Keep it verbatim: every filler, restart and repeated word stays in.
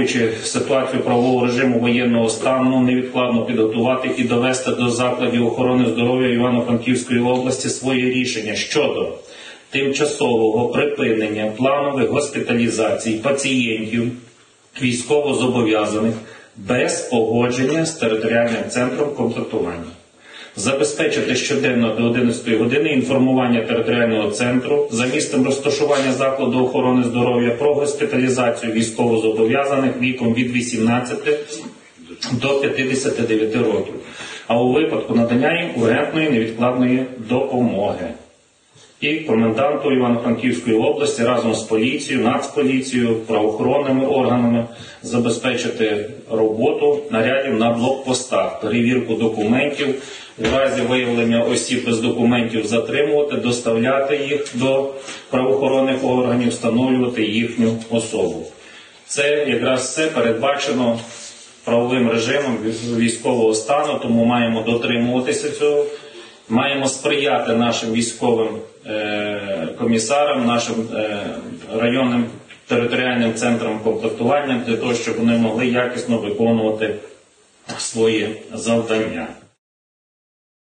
враховуючи ситуацію правового режиму воєнного стану, невідкладно підготувати і довести до закладів охорони здоров'я Івано-Франківської області своє рішення щодо тимчасового припинення планових госпіталізацій пацієнтів військовозобов'язаних без погодження з територіальним центром комплектування. Забезпечити щоденно до одинадцятої години інформування територіального центру за місцем розташування закладу охорони здоров'я про госпіталізацію військовозобов'язаних віком від вісімнадцяти до п'ятдесяти дев'яти років, а у випадку надання їм ургентної невідкладної допомоги. І коменданту Івано-Франківської області разом з поліцією, Нацполіцією, правоохоронними органами забезпечити роботу нарядів на блокпостах, перевірку документів, у разі виявлення осіб без документів затримувати, доставляти їх до правоохоронних органів, встановлювати їхню особу. Це якраз все передбачено правовим режимом військового стану, тому маємо дотримуватися цього. Маємо сприяти нашим військовим е, комісарам, нашим е, районним територіальним центрам комплектування для того, щоб вони могли якісно виконувати свої завдання.